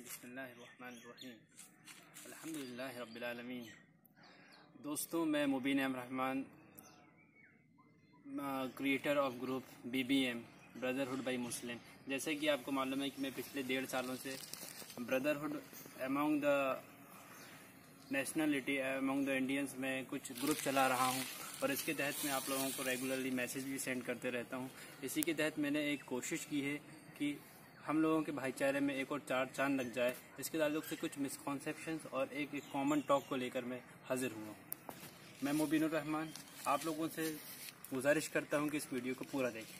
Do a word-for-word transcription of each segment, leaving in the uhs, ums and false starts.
बिस्मिल्लाहिर्रहमानिर्रहीम अल्हम्दुलिल्लाहि रब्बिल आलमीन। दोस्तों, मैं Mubeen Rahman, creator of group B B M brotherhood by Muslim. जैसे कि आपको मालूम है कि मैं पिछले डेढ़ सालों से brotherhood among the nationality among the Indians में कुछ ग्रुप चला रहा हूं और इसके तहत मैं आप लोगों को रेगुलरली मैसेज भी सेंड करते रहता हूं। इसी के तहत मैंने एक कोशिश की है कि हम लोगों के भाईचारे में एक और चार चांद लग जाए। इसके ताल्लुक से कुछ मिसकॉन्सेप्शंस और एक, एक कॉमन टॉक को लेकर मैं हाजिर हुआ। मैं मुबीन रहमान आप लोगों से गुजारिश करता हूं कि इस वीडियो को पूरा देखें।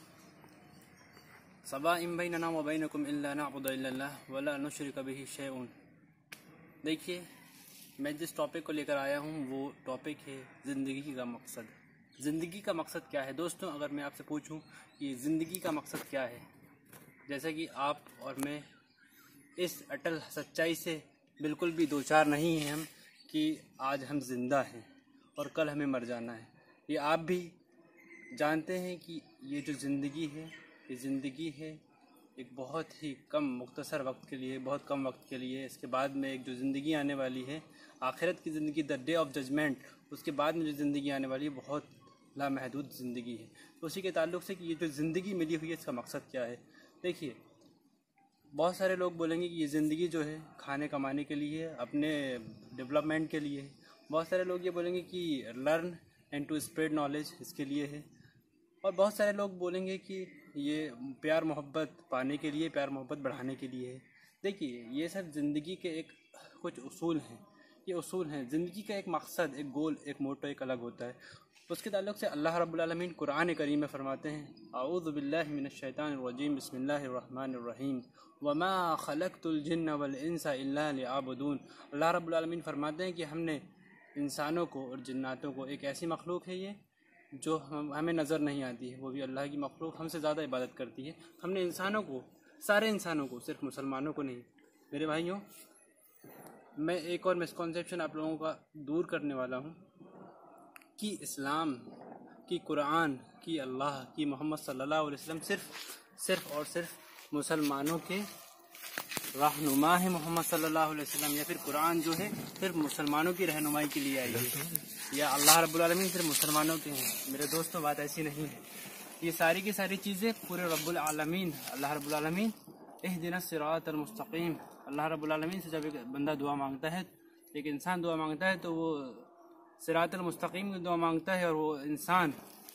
सबा इम बैनना व बैनकुम इल्ला नअबुदु इल्लल्लाह वला नुशरिका बिही शैउन। देखिए, मैं जिस टॉपिक को लेकर आया हूं वो टॉपिक है ज़िंदगी का मकसद। ज़िंदगी का मकसद क्या है दोस्तों? अगर मैं आपसे पूछूं कि ज़िंदगी का मकसद क्या है, जैसा कि आप और मैं इस अटल सच्चाई से बिल्कुल भी दो चार नहीं हैं हम कि आज हम जिंदा हैं और कल हमें मर जाना है। ये आप भी जानते हैं कि ये जो ज़िंदगी है, ये ज़िंदगी है एक बहुत ही कम मुख्तसर वक्त के लिए, बहुत कम वक्त के लिए। इसके बाद में एक जो ज़िंदगी आने वाली है, आखिरत की ज़िंदगी, द डे ऑफ जजमेंट, उसके बाद में जो ज़िंदगी आने वाली है बहुत लामहदूद ज़िंदगी है। तो उसी के ताल्लुक से कि ये जो ज़िंदगी मिली हुई है इसका मकसद क्या है। देखिए, बहुत सारे लोग बोलेंगे कि ये ज़िंदगी जो है खाने कमाने के लिए, अपने डेवलपमेंट के लिए है। बहुत सारे लोग ये बोलेंगे कि learn and to spread knowledge, इसके लिए है। और बहुत सारे लोग बोलेंगे कि ये प्यार मोहब्बत पाने के लिए, प्यार मोहब्बत बढ़ाने के लिए है। देखिए, ये सब ज़िंदगी के एक कुछ उसूल हैं। ये उसूल हैं ज़िंदगी का। एक मकसद, एक गोल, एक मोटो एक अलग होता है। उसके ताल्लुक से अल्लाह रब्बुल आलमीन कुरान करीम में फरमाते हैं, आऊज़ु बिल्लाहि मिनश शैतानिर रजीम, बिस्मिल्लाहिर रहमानिर रहीम, वमा खलक़तुल जिन्ना वल इंसा इल्ला लियअबुदून। अल्लाह रब्बुल आलमीन फरमाते हैं कि हमने इंसानों को और जिन्नातों को, एक ऐसी मखलूक है ये जो हम हमें नज़र नहीं आती है, वो भी अल्लाह की मखलूक हमसे ज़्यादा इबादत करती है। हमने इंसानों को, सारे इंसानों को, सिर्फ मुसलमानों को नहीं। मेरे भाइयों, मैं एक और मिसकॉन्सेप्शन आप लोगों का दूर करने वाला हूँ कि इस्लाम, की कुरान, की अल्लाह, की मोहम्मद सल्लल्लाहु अलैहि वसल्लम सिर्फ सिर्फ और सिर्फ मुसलमानों के रहनुमा है। मोहम्मद सल्लल्लाहु अलैहि वसल्लम या फिर कुरान जो है सिर्फ मुसलमानों की रहनुमाई के लिए आई है, या अल्लाह रब्बुल आलमीन सिर्फ मुसलमानों के हैं। मेरे दोस्तों, बात ऐसी नहीं है। ये सारी की सारी चीज़ें पूरे रब्बुल आलमीन, अल्लाह रब्बुल आलमीन इहदिनस सिरातल मुस्तकीम, अल्लाह रब्बुल आलमीन से जब एक बंदा दुआ मांगता है, एक इंसान दुआ मांगता है, तो वो सिरातल मुस्तकीम की दुआ मांगता है। और वो इंसान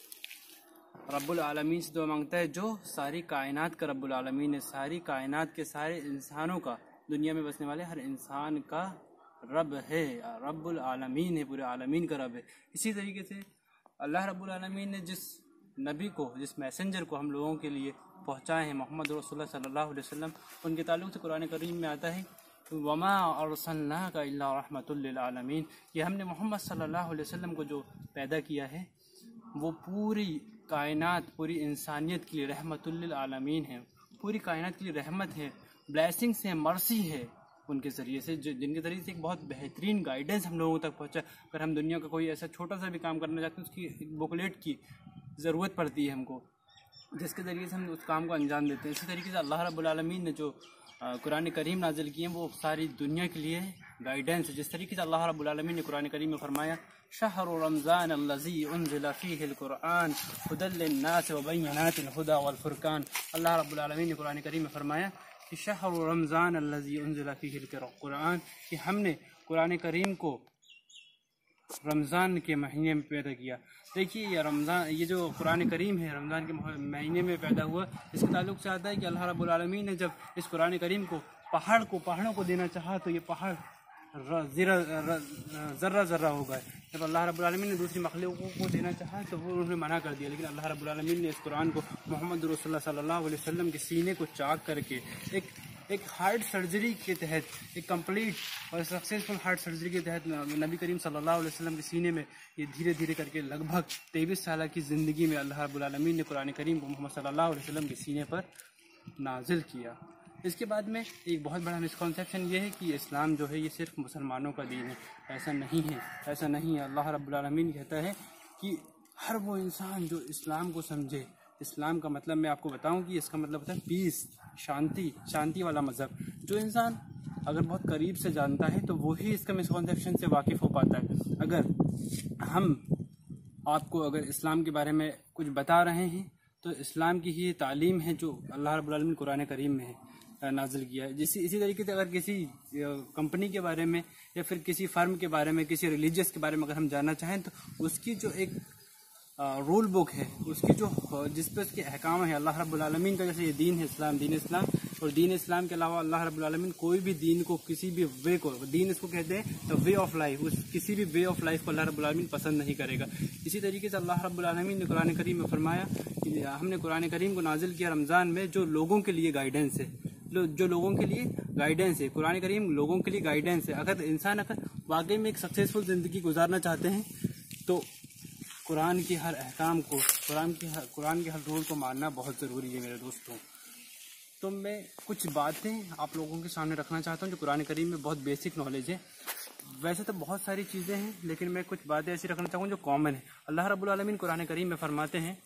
रब्बुल आलमीन से दुआ मांगता है जो सारी कायनात का रब्बुल आलमीन है, सारी कायनात के सारे इंसानों का, दुनिया में बसने वाले हर इंसान का रब है, रब्बुल आलमीन है, पूरे आलमीन का रब है। इसी तरीके से अल्लाह रब्बुल आलमीन ने जिस नबी को, जिस मैसेंजर को हम लोगों के लिए पहुँचाए हैं, मोहम्मद रसूलुल्लाह सल्लल्लाहु अलैहि वसल्लम, उनके ताल्लुक़ से कुरान करीम में आता है वमा अरसलनाका इल्ला रहमतुल लिल आलमीन, कि हमने मोहम्मद सल्लल्लाहु अलैहि वसल्लम को जो पैदा किया है वो पूरी कायनात, पूरी इंसानियत के लिए रहमतुल लिल आलमीन है, पूरी कायनात के लिए रहमत है, ब्लेसिंग्स है, मर्सी है उनके ज़रिए से, जो जिनके ज़रिए से एक बहुत बेहतरीन गाइडेंस हम लोगों तक पहुँचा। अगर हम दुनिया का कोई ऐसा छोटा सा भी काम करना चाहते हैं, उसकी एक बुकलेट की ज़रूरत पड़ती है हमको, जिसके ज़रिए से हम उस काम को अंजाम देते हैं। इसी तरीके से अल्लाह रब्बुल आलमीन ने जो कुरान करीम नाजिल किए हैं वो सारी दुनिया के लिए गाइडेंस है। जिस तरीके से अल्लाह रब्बुल आलमीन ने कुरान करीम में फरमाया, शहरु रमज़ान अल्लज़ी उन्ज़िला फ़ीहिल कुरआन हुदल लिन्नास व बय्यिनातिल हुदा वल फुरक़ान। अल्लाह रब्बुल आलमीन ने कुरान करीम में फरमाया कि शहरु रमज़ान अल्लज़ी उन्ज़िला फ़ीहिल कुरआन, कि हमने कुरान करीम को रमज़ान के महीने में पैदा किया। देखिए, ये रमज़ान, ये जो कुरान करीम है रमज़ान के महीने में पैदा हुआ। इसके ताल्लुक़ से आता है कि अल्लाह रब्बुल आलमीन ने जब इस कुरान करीम को पहाड़ को पहाड़ों को देना चाहा तो ये पहाड़ ज़र्रा ज़र्रा हो गए। जब अल्लाह रब्बुल आलमीन ने दूसरी मखलूक़ों को देना चाहा तो वो उन्होंने मना कर दिया। लेकिन अल्लाह रब्बुल आलमीन ने इस कुरान को मोहम्मद रसूलुल्लाह सल्लल्लाहु अलैहि वसल्लम के सीने को चाक करके एक एक हार्ट सर्जरी के तहत, एक कंप्लीट और सक्सेसफुल हार्ट सर्जरी के तहत नबी करीम सल्लल्लाहु अलैहि वसल्लम के सीने में ये धीरे धीरे करके लगभग तेईस साल की ज़िंदगी में अल्लाह रब्बुल आलमीन ने कुरान करीम को मोहम्मद सल्लल्लाहु अलैहि वसल्लम के सीने पर नाजिल किया। इसके बाद में एक बहुत बड़ा मिसकॉन्सेप्शन ये है कि इस्लाम जो है ये सिर्फ मुसलमानों का दीन है। ऐसा नहीं है, ऐसा नहीं है। अल्लाह रब्बुल आलमीन कहता है कि हर वो इंसान जो इस्लाम को समझे, इस्लाम का मतलब मैं आपको बताऊं कि इसका मतलब होता है पीस, शांति शांति वाला मज़हब। जो इंसान अगर बहुत करीब से जानता है तो वो ही इसका मिसकॉन्सेप्शन से वाकिफ़ हो पाता है। अगर हम आपको अगर इस्लाम के बारे में कुछ बता रहे हैं तो इस्लाम की ही तालीम है जो अल्लाह रब्बुल आलमीन कुरान करीम में है नाजिल किया है। जिस इसी तरीके से अगर किसी कंपनी के बारे में या फिर किसी फर्म के बारे में, किसी रिलीजियस के बारे में अगर हम जानना चाहें तो उसकी जो एक रूल बुक है, उसकी जो जिस पे उसके अहकाम है अल्लाह रब्बुल आलमीन का, जैसे ये दीन है इस्लाम, दीन इस्लाम, और दीन इस्लाम के अलावा अल्लाह रब्बुल आलमीन कोई भी दीन को, किसी भी वे को, दीन इसको कहते हैं द वे ऑफ लाइफ, उस किसी भी वे ऑफ लाइफ को अल्लाह रब्बुल आलमीन पसंद नहीं करेगा। इसी तरीके से अल्लाह रब्बुल आलमीन ने कुरान करीम में फरमाया कि हमने कुरान करीम को नाजिल किया रमज़ान में जो लोगों के लिए गाइडेंस है, जो लोगों के लिए गाइडेंस है। कुरान करीम लोगों के लिए गाइडेंस है। अगर इंसान अगर वाकई में एक सक्सेसफुल ज़िंदगी गुजारना चाहते हैं तो कुरान की हर अहकाम को, कुरान की हर कुरान के हर रूल को मानना बहुत ज़रूरी है मेरे दोस्तों। तो मैं कुछ बातें आप लोगों के सामने रखना चाहता हूँ जो कुरान करीम में बहुत बेसिक नॉलेज है। वैसे तो बहुत सारी चीज़ें हैं लेकिन मैं कुछ बातें ऐसी रखना चाहूँगा जो कॉमन है। अल्लाह रब्बुल आलमीन कुरान करीम में फरमाते हैं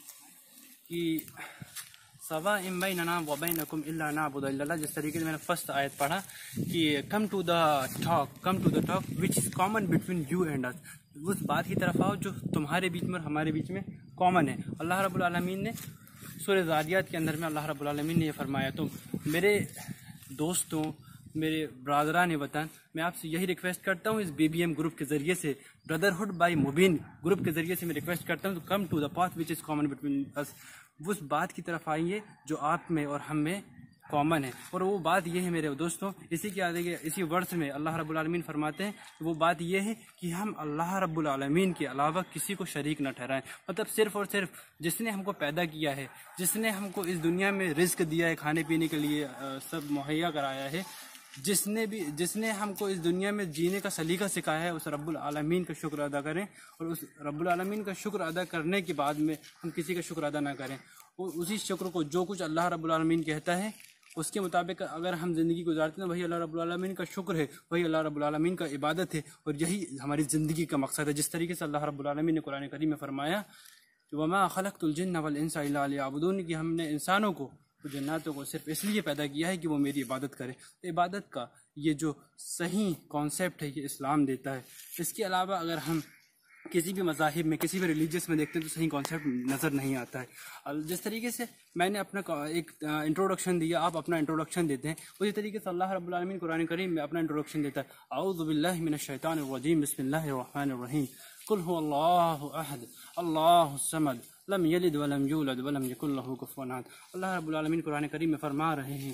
कि सवा इम्बैनना व बैनकुम इल्ला नअबुदु इल्लल्लाह, जिस तरीके से मैंने फर्स्ट आयत पढ़ा कि come to the talk come to the talk which is common between you and us, उस बात की तरफ आओ जो तुम्हारे बीच में और हमारे बीच में कॉमन है। अल्लाह रब्बुल आलमीन ने सूरह ज़ारियात के अंदर में अल्लाह रब्बुल आलमीन ने ये फरमाया। तो मेरे दोस्तों, मेरे ब्रादरान वतन, मैं आपसे यही रिक्वेस्ट करता हूँ इस बीबीएम ग्रुप के ज़रिए से, ब्रदरहुड बाय मुबीन ग्रुप के ज़रिए से मैं रिक्वेस्ट करता हूँ तो come to the path which is common between us, उस बात की तरफ आइए जो आप में और हम में कॉमन है। और वो बात ये है मेरे दोस्तों, इसी के आगे इसी वर्ष में अल्लाह रब्बुल आलमीन फरमाते हैं, वो बात ये है कि हम अल्लाह रब्बुल आलमीन के अलावा किसी को शरीक न ठहराएं। मतलब सिर्फ़ और सिर्फ जिसने हमको पैदा किया है, जिसने हमको इस दुनिया में रिस्क दिया है, खाने पीने के लिए सब मुहैया कराया है, जिसने भी जिसने हमको इस दुनिया में जीने का सलीका सिखाया है, उस रब्बुल आलमीन का शुक्र अदा करें। और उस रब्बुल आलमीन का शुक्र अदा करने के बाद में हम किसी का शुक्र अदा ना करें। और उसी शुक्र को जो कुछ अल्लाह रब्बुल आलमीन कहता है उसके मुताबिक अगर हम ज़िंदगी गुजारते हैं वही अल्लाह रब्बुल आलमीन का शुक्र है, वही अल्लाह रब्बुल आलमीन का इबादत है और यही हमारी ज़िंदगी का मकसद है। जिस तरीके से अल्लाह रब्बुल आलमीन ने कुरान करीम में फरमाया वमा खलक़तुल जिन्न वल इंसा इल्ला लियअबुदून, कि हमने इंसानों को और जन्नातों को सिर्फ इसलिए पैदा किया है कि वो मेरी इबादत करें। तो इबादत का ये जो सही कॉन्सेप्ट है ये इस्लाम देता है। इसके अलावा अगर हम किसी भी मज़ाहिब में, किसी भी रिलीजियस में देखते हैं तो सही कॉन्सेप्ट नज़र नहीं आता है। जिस तरीके से मैंने अपना एक इंट्रोडक्शन दिया, आप अपना इंट्रोडक्शन देते हैं, उसी तरीके से अल्लाह रब्बुल आलमीन कुरान करीम में अपना इंट्रोडक्शन देता है। औज़ु बिल्लाहि मिनश शैतानिर रजीम, बिस्मिल्लाहिर रहमानिर रहीम, कुल हुवल्लाहु अहद अल्लाहुस समद लम यलिद वलम यूलद वलम यकुल लहू कुफुवन अहद। अल्लाह रब्बुल आलमीन कुरान करीम में फरमा रहे हैं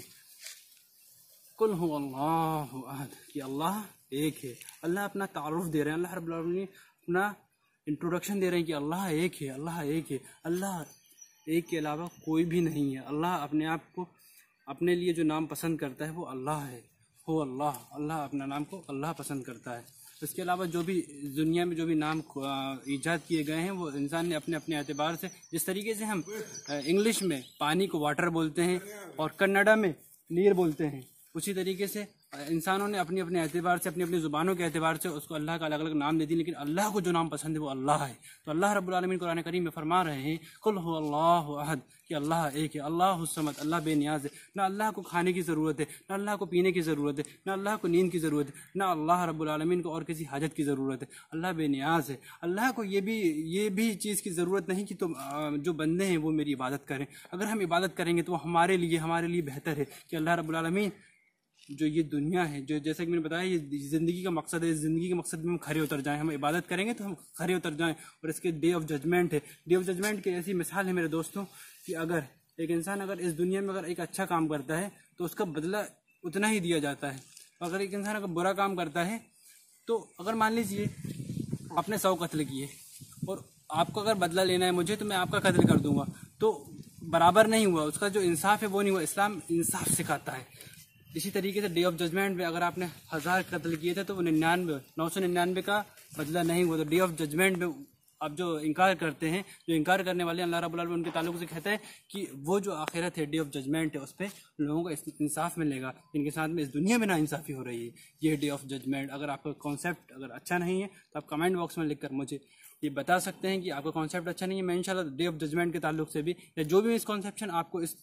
कुल हुवल्लाहु अहद, कि अल्लाह एक है। अल्लाह अपना तारुफ दे रहे हैं, अल्लाह रब्बुल आलमीन अपना इंट्रोडक्शन दे रहे हैं कि अल्लाह एक है, अल्लाह एक है, अल्लाह एक के अलावा कोई भी नहीं है। अल्लाह अपने आप को अपने लिए जो नाम पसंद करता है वो अल्लाह है, हो अल्लाह, अल्लाह अपना नाम को अल्लाह पसंद करता है। इसके अलावा जो भी दुनिया में जो भी नाम ईजाद किए गए हैं वो इंसान ने अपने अपने एतबार से, जिस तरीके से हम इंग्लिश में पानी को वाटर बोलते हैं और कन्नड़ा में नीर बोलते हैं, उसी तरीके से इंसानों ने अपनी अपने एतबार से, अपनी अपनी ज़ुबानों के एतबार से उसको अल्लाह का अलग अलग नाम दे दी, लेकिन अल्लाह को जो नाम पसंद है वो अल्लाह है। तो अल्लाह रब्बुल आलमीन कुरान करीम में फरमा रहे हैं कुल हुवल्लाहु अहद, कि अल्लाह एक है, अल्लाहुस समद, अल्लाह बेनियाज है। ना अल्लाह को खाने की ज़रूरत है, ना अल्लाह को पीने की ज़रूरत है, ना अल्लाह को नींद की ज़रूरत है, ना अल्लाह रब्बुल आलमीन को और किसी हाजत की ज़रूरत है। अल्लाह बेनियाज है। अल्लाह को ये भी ये भी चीज़ की ज़रूरत नहीं कि तुम जो बंदे हैं वो मेरी इबादत करें। अगर हम इबादत करेंगे तो हमारे लिए हमारे लिए बेहतर है कि अल्लाह रब्बुल आलमीन जो ये दुनिया है, जो जैसे कि मैंने बताया ये ज़िंदगी का मकसद है, ज़िंदगी के मकसद में हम खरे उतर जाएं, हम इबादत करेंगे तो हम खरे उतर जाएं। और इसके डे ऑफ जजमेंट है, डे ऑफ जजमेंट की ऐसी मिसाल है मेरे दोस्तों कि अगर एक इंसान अगर इस दुनिया में अगर एक अच्छा काम करता है तो उसका बदला उतना ही दिया जाता है। अगर एक इंसान अगर बुरा काम करता है तो अगर मान लीजिए आपने सौ कत्ल किए और आपको अगर बदला लेना है मुझे तो मैं आपका कत्ल कर दूंगा, तो बराबर नहीं हुआ, उसका जो इंसाफ है वो नहीं हुआ। इस्लाम इंसाफ सिखाता है। इसी तरीके से डे ऑफ जजमेंट में अगर आपने हज़ार कत्ल किए थे तो वो निन्यानवे नौ सौ निन्यानवे का बदला नहीं हुआ। तो डे ऑफ जजमेंट में अब जो इनकार करते हैं, जो इनकार करने वाले अल्लाह रब्बुल आलमीन उनके ताल्लुक से कहते हैं कि वो जो आखिरत है, डे ऑफ जजमेंट है, उस पर लोगों का इंसाफ मिलेगा, इनके साथ में इस दुनिया में ना इंसाफ़ी हो रही है। ये डे ऑफ जजमेंट, अगर आपका कॉन्सेप्ट अगर अच्छा नहीं है तो आप कमेंट बॉक्स में लिखकर मुझे ये बता सकते हैं कि आपका कॉन्सेप्ट अच्छा नहीं है। मैं इंशाल्लाह डे ऑफ जजमेंट के ताल्लुक से भी या जो भी मिसकॉन्सेप्शन आपको इस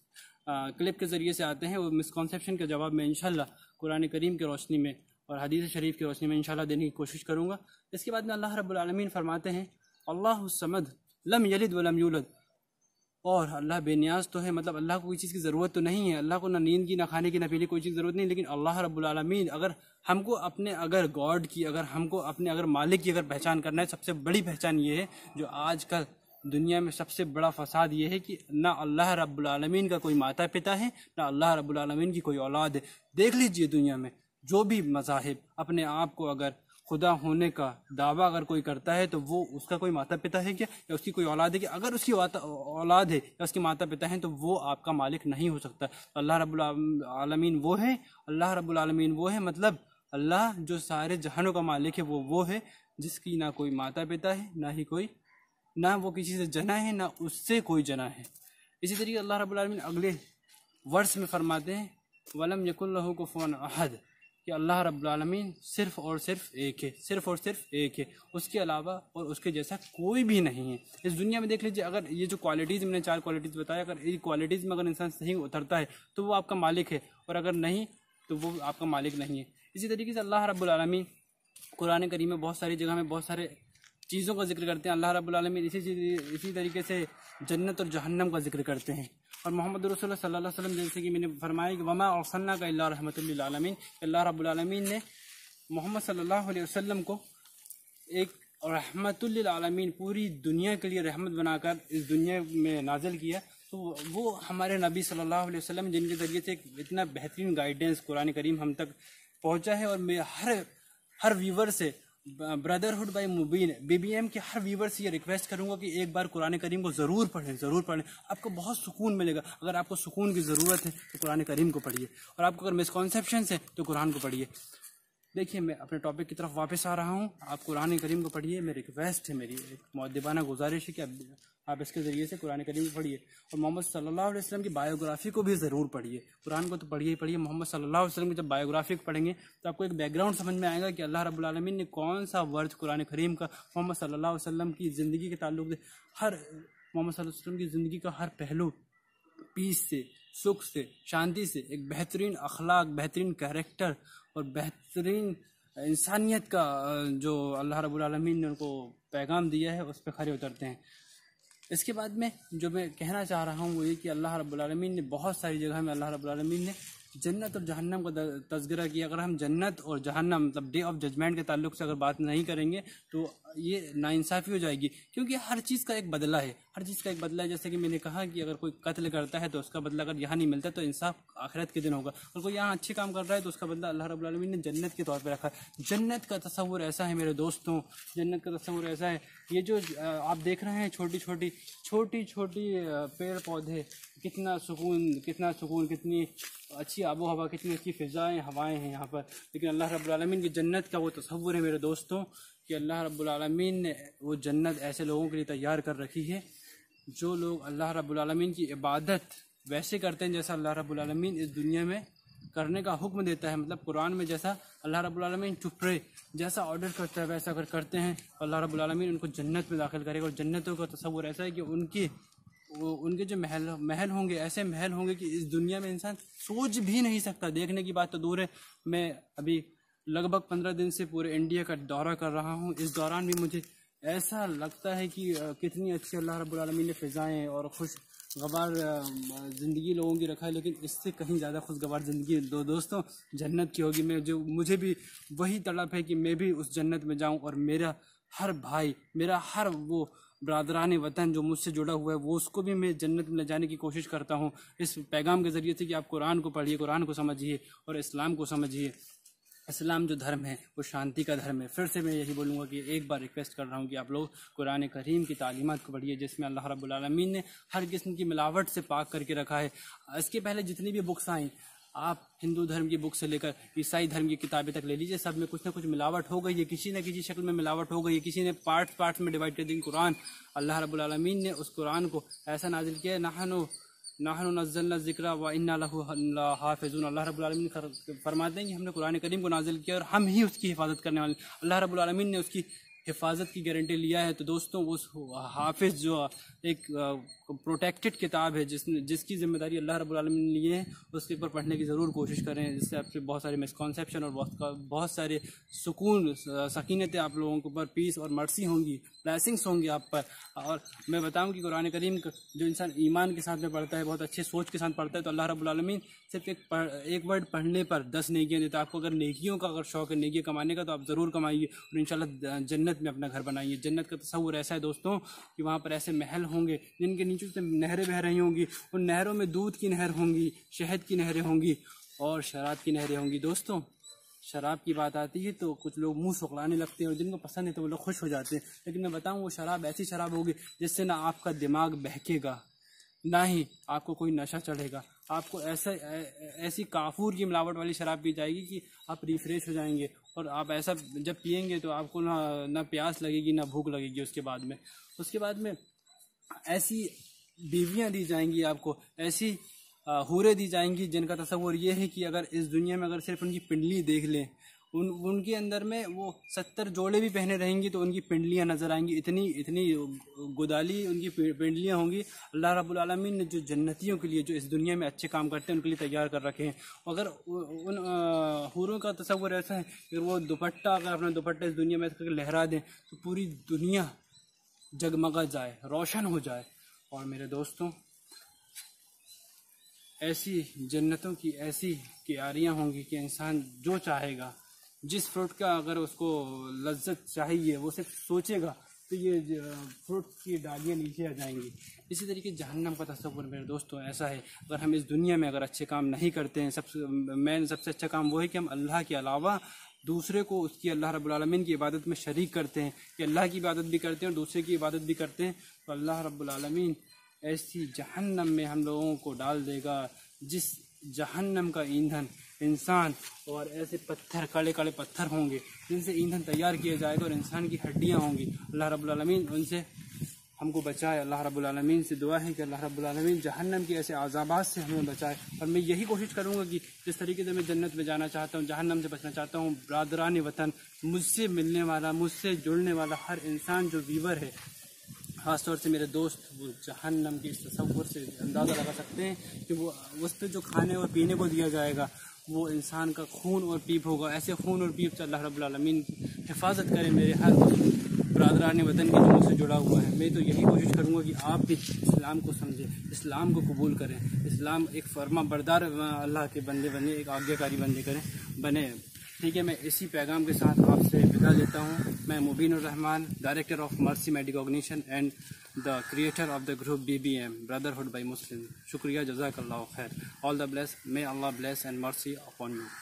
क्लिप के ज़रिए से आते हैं, वो मिसकॉन्सेप्शन के जवाब में इंशाल्लाह कुरान करीम की रोशनी में और हदीस शरीफ की रोशनी में इंशाल्लाह देने की कोशिश करूँगा। इसके बाद में अल्लाह रब्बुल आलमीन फरमाते हैं अल्लाहु समद लम यलिद वलम यूलद, और अल्लाह बेनियाज तो है, मतलब अल्लाह को कोई चीज़ की ज़रूरत तो नहीं है, अल्लाह को ना नींद की ना खाने की ना पीने की कोई चीज़ ज़रूरत नहीं, लेकिन अल्लाह रब्बुल आलमीन अगर हमको अपने अगर गॉड की अगर हमको अपने अगर मालिक की अगर पहचान करना है, सबसे बड़ी पहचान ये है जो आजकल दुनिया में सबसे बड़ा फसाद ये है कि ना अल्लाह रब्बुल आलमीन का कोई माता पिता है ना अल्लाह रब्बुल आलमीन की कोई औलाद है। देख लीजिए दुनिया में जो भी मज़ाहिब अपने आप को अगर खुदा होने का दावा अगर कोई करता है तो वो उसका कोई माता पिता है क्या या उसकी कोई औलाद है क्या? अगर उसकी औलाद है या उसके माता पिता हैं तो वो आपका मालिक नहीं हो सकता। अल्लाह रब्बुल आलमीन वो है, अल्लाह रब्बुल आलमीन वो है, मतलब अल्लाह जो सारे जहानों का मालिक है वो वो है जिसकी ना कोई माता पिता है ना ही कोई ना वो किसी से जना है ना उससे कोई जना है। इसी तरीके अल्लाह रब्बुल आलमीन अगले वर्ष में फरमाते हैं वलम यकुल लहू कुफुवन अहद, कि अल्लाह रब्बुल आलमीन सिर्फ और सिर्फ एक है, सिर्फ और सिर्फ एक है, उसके अलावा और उसके जैसा कोई भी नहीं है। इस दुनिया में देख लीजिए, अगर ये जो क्वालिटीज़ मैंने चार क्वालिटीज़ बताया, अगर ये क्वालिटीज़ में अगर इंसान सही उतरता है तो वो आपका मालिक है, और अगर नहीं तो वो आपका मालिक नहीं है। इसी तरीके से अल्लाह रब्बुल आलमीन कुरान करीम में बहुत सारी जगह में बहुत सारे चीज़ों का जिक्र करते हैं। अल्लाह रब्बुल आलमीन इसी इसी तरीके से जन्नत और जहन्नम का जिक्र करते हैं। और मोहम्मद रसूलुल्लाह सल्लल्लाहु अलैहि वसल्लम, जैसे कि मैंने फरमाया कि वमा अरसलना का इल्ला रहमतुल लिल आलमीन, अल्लाह रब्बुल आलमीन ने मोहम्मद सल्लल्लाहु अलैहि वसल्लम को एक रहमतुल लिल आलमीन पूरी दुनिया के लिए रहमत बनाकर इस दुनिया में नाजिल किया। तो वो हमारे नबी सल्लल्लाहु अलैहि वसल्लम जिनके ज़रिए से एक इतना बेहतरीन गाइडेंस कुरान करीम हम तक पहुँचा है। और मैं हर हर व्यूवर से ब्रदरहुड बाय मुबीन बीबीएम के हर व्यूवर से ये रिक्वेस्ट करूंगा कि एक बार कुरान करीम को ज़रूर पढ़ें, ज़रूर पढ़ें, आपको बहुत सुकून मिलेगा। अगर आपको सुकून की ज़रूरत है तो कुरान करीम को पढ़िए, और आपको अगर मिसकॉन्सेप्शंस है तो कुरान को पढ़िए। देखिए, मैं अपने टॉपिक की तरफ वापस आ रहा हूँ। आप कुरान करीम को पढ़िए, मेरी रिक्वेस्ट है, मेरी एक मुअद्दिबाना गुजारिश है कि आप, आप इसके ज़रिए से कुरान करीम को पढ़िए। और मोहम्मद सल्लल्लाहु अलैहि वसल्लम की बायोग्राफी को भी ज़रूर पढ़िए। कुरान को तो पढ़िए ही पढ़िए, मोहम्मद सल्लल्लाहु अलैहि वसल्लम की जब बायोग्राफी को पढ़ेंगे तो आपको एक बैकग्राउंड समझ में आएगा कि अल्लाह रब्बुल आलमीन ने कौन सा वर्ड कुरान करीम का मोहम्मद सल्लल्लाहु अलैहि वसल्लम की ज़िंदगी के ताल्लुक से, हर मोहम्मद सल्लल्लाहु अलैहि वसल्लम की ज़िंदगी का हर पहलू, पीस से, सुख से, शांति से, एक बेहतरीन अखलाक, बेहतरीन कैरेक्टर और बेहतरीन इंसानियत का जो अल्लाह रब्बुल आलमीन ने उनको पैगाम दिया है उस पर खरे उतरते हैं। इसके बाद में जो मैं कहना चाह रहा हूँ वो ये कि अल्लाह रब्बुल आलमीन ने बहुत सारी जगह में अल्लाह रब्बुल आलमीन ने जन्नत और जहन्नम का तज़किरा किया। अगर हम जन्नत और जहन्नम मतलब डे ऑफ जजमेंट के ताल्लुक से अगर बात नहीं करेंगे तो ये नाइंसाफ़ी हो जाएगी, क्योंकि हर चीज़ का एक बदला है, हर चीज़ का एक बदला है। जैसे कि मैंने कहा कि अगर कोई कत्ल करता है तो उसका बदला अगर यहाँ नहीं मिलता तो इंसाफ आखिरत के दिन होगा, और कोई यहाँ अच्छे काम कर रहा है तो उसका बदला अल्लाह रब्बुल आलमीन ने जन्नत के तौर पर रखा है। जन्नत का तस्वुर ऐसा है मेरे दोस्तों, जन्नत का तस्वुर ऐसा है, ये जो आप देख रहे हैं छोटी छोटी छोटी छोटी पेड़ पौधे, कितना सुकून, कितना सुकून, कितनी अच्छी आबो हवा, कितनी अच्छी फ़िज़ाएँ हवाएँ हैं यहाँ पर। लेकिन अल्लाह रब्बुल आलमीन की जन्नत का वो तस्वुर है मेरे दोस्तों कि अल्लाह रब्बुल आलमीन ने वो जन्नत ऐसे लोगों के लिए तैयार कर रखी है जो लोग अल्लाह रब्बुल आलमीन की इबादत वैसे करते हैं जैसा अल्लाह रब्बुल आलमीन इस दुनिया में करने का हुक्म देता है। मतलब कुरान में जैसा अल्लाह रब्बुल आलमीन टू प्रे जैसा ऑर्डर करता है वैसा अगर करते हैं अल्लाह रब्बुल आलमीन उनको जन्नत में दाखिल करेगा। और जन्नतों का तस्वुर ऐसा है कि उनकी वो उनके जो महल महल होंगे, ऐसे महल होंगे कि इस दुनिया में इंसान सोच भी नहीं सकता। देखने की बात तो दूर है, मैं अभी लगभग पंद्रह दिन से पूरे इंडिया का दौरा कर रहा हूँ। इस दौरान भी मुझे ऐसा लगता है कि कितनी अच्छी अल्लाह रब्बुल आलमीन ने फ़िज़ाएँ और खुशगवार ज़िंदगी लोगों की रखा है, लेकिन इससे कहीं ज़्यादा खुशगवार ज़िंदगी दो दोस्तों जन्नत की होगी। मैं जो मुझे भी वही तड़प है कि मैं भी उस जन्नत में जाऊँ और मेरा हर भाई, मेरा हर वो ब्रादरान वतन जो मुझसे जुड़ा हुआ है वो उसको भी मैं जन्नत में ले जाने की कोशिश करता हूँ इस पैगाम के ज़रिए से कि आप कुरान को पढ़िए, कुरान को समझिए और इस्लाम को समझिए। इस्लाम जो धर्म है वो शांति का धर्म है। फिर से मैं यही बोलूँगा कि एक बार रिक्वेस्ट कर रहा हूँ कि आप लोग कुरान करीम की तालीमात को पढ़िए जिसमें अल्लाह रब्बुल आलमीन ने हर किस्म की मिलावट से पाक करके रखा है। इसके पहले जितनी भी बुक्स आई, आप हिंदू धर्म की बुक से लेकर ईसाई धर्म की किताबें तक ले लीजिए, सब में कुछ ना कुछ मिलावट हो गई है, किसी न किसी शक्ल में मिलावट हो गई है, किसी ने पार्ट्स पार्ट्स में डिवाइड कर दी। कुरान अल्लाह रब्बुल आलमीन ने उस कुरान को ऐसा नाजिल किया, नहनु नहनु नज़्ज़लना ज़िक्रा व इन्ना लहु लहाफ़िज़ून। अल्लाह रब्बुल आलमीन फरमाते हैं कि हमने कुरान करीम को नाजिल किया और हम ही उसकी हिफाजत करने वाले। अल्लाह रब्बुल आलमीन ने उसकी हिफाजत की गारंटी लिया है, तो दोस्तों उस हाफिज़ जो एक प्रोटेक्टेड किताब है जिस जिसकी ज़िम्मेदारी अल्लाह रब्बुल आलमीन ने लिए है, उसके ऊपर पढ़ने की ज़रूर कोशिश करें, जिससे आपसे बहुत सारे मिसकॉन्सेप्शन और बहुत बहुत सारे सुकून सकीनतें आप लोगों के ऊपर पीस और मर्सी होंगी, ब्लेसिंग्स होंगी आप पर। और मैं बताऊं कि कुरान करीम जो इंसान ईमान के साथ में पढ़ता है, बहुत अच्छे सोच के साथ पढ़ता है, तो अल्लाह रब्बुल आलमीन सिर्फ एक पढ़, एक वर्ड पढ़ने पर दस नेकियां देता है आपको। अगर नेकियों का अगर शौक़ है नेकियां कमाने का, तो आप ज़रूर कमाइए और इंशाल्लाह जन्नत में अपना घर बनाइए। जन्नत का तस्वुर ऐसा है दोस्तों कि वहाँ पर ऐसे महल होंगे जिनके नीचे से नहरें बह रही होंगी, उन नहरों में दूध की नहर होंगी, शहद की नहरें होंगी और शराब की नहरें होंगी। दोस्तों शराब की बात आती है तो कुछ लोग मुंह सुखलाने लगते हैं और जिनको पसंद है तो वो लोग खुश हो जाते हैं, लेकिन मैं बताऊं वो शराब ऐसी शराब होगी जिससे ना आपका दिमाग बहकेगा, ना ही आपको कोई नशा चढ़ेगा। आपको ऐसा ऐसी काफूर की मिलावट वाली शराब पी जाएगी कि आप रिफ्रेश हो जाएंगे और आप ऐसा जब पियेंगे तो आपको ना ना प्यास लगेगी ना भूख लगेगी। उसके बाद में उसके बाद में ऐसी बीवियां दी जाएंगी आपको, ऐसी हूरें दी जाएंगी जिनका तस्वुर ये है कि अगर इस दुनिया में अगर सिर्फ उनकी पिंडली देख लें, उन उनके अंदर में वो सत्तर जोड़े भी पहने रहेंगी तो उनकी पिंडलियां नज़र आएंगी, इतनी इतनी गुदाली उनकी पिंडलियां होंगी। अल्लाह रब्बुल आलमीन ने जो जन्नतियों के लिए जो इस दुनिया में अच्छे काम करते हैं उनके लिए तैयार कर रखे हैं। अगर उन हूरों का तस्वुर ऐसा है कि वो दुपट्टा अगर अपना दुपट्टा इस दुनिया में लहरा दें तो पूरी दुनिया जगमगा जाए, रोशन हो जाए। और मेरे दोस्तों ऐसी जन्नतों की ऐसी क्यारियाँ होंगी कि इंसान जो चाहेगा, जिस फ्रूट का अगर उसको लज्जत चाहिए वो सिर्फ सोचेगा तो ये फ्रूट की डालियाँ नीचे आ जाएंगी। इसी तरीके जहन्नम का तस्वुर मेरे दोस्तों ऐसा है, अगर हम इस दुनिया में अगर अच्छे काम नहीं करते हैं, सबसे मेन सबसे अच्छा काम वो है कि हम अल्लाह के अलावा दूसरे को उसकी अल्लाह रब्बुल आलमीन की इबादत में शरीक करते हैं, कि अल्लाह की इबादत भी करते हैं और दूसरे की इबादत भी करते हैं, तो अल्लाह रब्बुल आलमीन ऐसी जहन्नम में हम लोगों को डाल देगा जिस जहन्नम का ईंधन इंसान और ऐसे पत्थर काले काले पत्थर होंगे जिनसे ईंधन तैयार किया जाएगा और इंसान की हड्डियां होंगी। अल्लाह रब्बुल आलमीन उनसे हमको बचाए। अल्लाह रब्बुल आलमीन से दुआ है कि अल्लाह रब्बुल आलमीन जहन्नम के ऐसे अज़ाबात से हमें बचाए। और मैं यही कोशिश करूँगा कि जिस तरीके से मैं जन्नत में जाना चाहता हूँ, जहन्नम से बचना चाहता हूँ, ब्रादरान वतन मुझसे मिलने वाला, मुझसे जुड़ने वाला हर इंसान जो वीवर है, ख़ासतौर से मेरे दोस्त, वो जहन्नम के इस तस्वुर से अंदाज़ा लगा सकते हैं कि वो उस पर जो खाने और पीने को दिया जाएगा वो इंसान का खून और पीप होगा। ऐसे खून और पीप से अल्लाह रब्बुल आलमीन हिफाजत करे मेरे हर ब्रादरान वतन के जो मुझसे जुड़ा हुआ है। मैं तो यही कोशिश करूँगा कि आप भी इस्लाम को समझें, इस्लाम को कबूल करें, इस्लाम एक फर्मा बरदार अल्लाह के बंदे बने, एक आज्ञाकारी बंदे करें बने। ठीक है, मैं इसी पैगाम के साथ आपसे विदा लेता हूँ। मैं Mubeen Rahman, director of mercy i-Cognition and the creator of the group B B M brotherhood by Muslim. शुक्रिया, जज़ाकल्लाह खैर। All the bless, may Allah bless and mercy upon you.